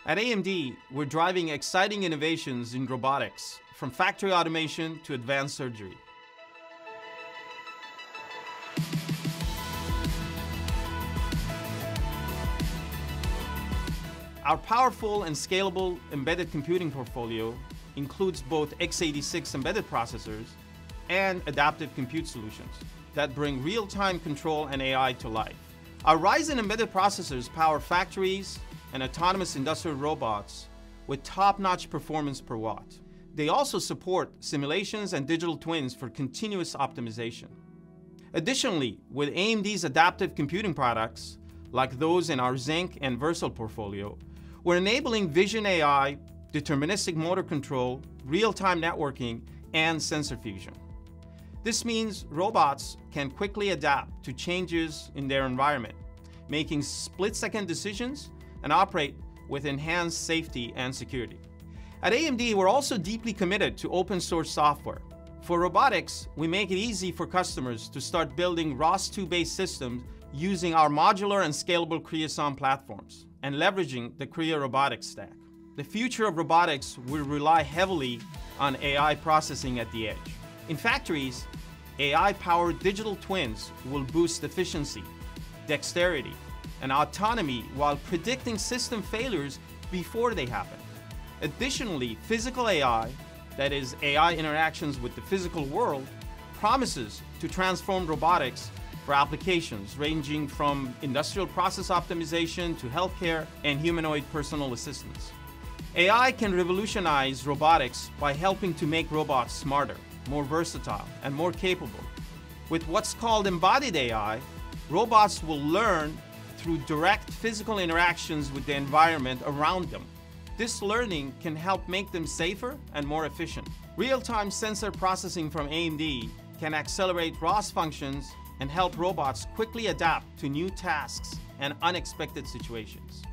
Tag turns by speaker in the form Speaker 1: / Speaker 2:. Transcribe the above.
Speaker 1: At AMD, we're driving exciting innovations in robotics, from factory automation to advanced surgery. Our powerful and scalable embedded computing portfolio includes both x86 embedded processors and adaptive compute solutions that bring real-time control and AI to life. Our Ryzen embedded processors power factories and autonomous industrial robots with top-notch performance per watt. They also support simulations and digital twins for continuous optimization. Additionally, with AMD's adaptive computing products, like those in our Zinc and Versal portfolio, we're enabling vision AI, deterministic motor control, real-time networking, and sensor fusion. This means robots can quickly adapt to changes in their environment, making split-second decisions and operate with enhanced safety and security. At AMD, we're also deeply committed to open-source software. For robotics, we make it easy for customers to start building ROS2-based systems using our modular and scalable Creason platforms and leveraging the Creo robotics stack. The future of robotics will rely heavily on AI processing at the edge. In factories, AI-powered digital twins will boost efficiency, dexterity, and autonomy while predicting system failures before they happen. Additionally, physical AI, that is AI interactions with the physical world, promises to transform robotics for applications ranging from industrial process optimization to healthcare and humanoid personal assistants. AI can revolutionize robotics by helping to make robots smarter, more versatile, and more capable. With what's called embodied AI, robots will learn through direct physical interactions with the environment around them. This learning can help make them safer and more efficient. Real-time sensor processing from AMD can accelerate ROS functions and help robots quickly adapt to new tasks and unexpected situations.